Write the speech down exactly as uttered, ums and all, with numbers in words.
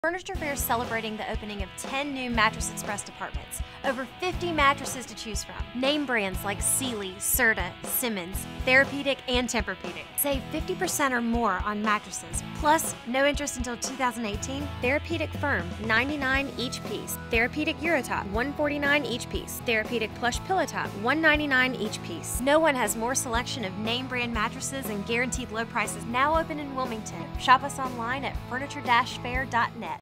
Furniture Fair is celebrating the opening of ten new Mattress Express departments. Over fifty mattresses to choose from. Name brands like Sealy, Serta, Simmons, Therapeutic, and Tempur-Pedic. Save fifty percent or more on mattresses. Plus, no interest until two thousand eighteen. Therapeutic Firm, ninety-nine dollars each piece. Therapeutic Eurotop, one hundred forty-nine dollars each piece. Therapeutic Plush Pillow Top, one hundred ninety-nine dollars each piece. No one has more selection of name brand mattresses and guaranteed low prices. Now open in Wilmington. Shop us online at furniture dash fair dot net.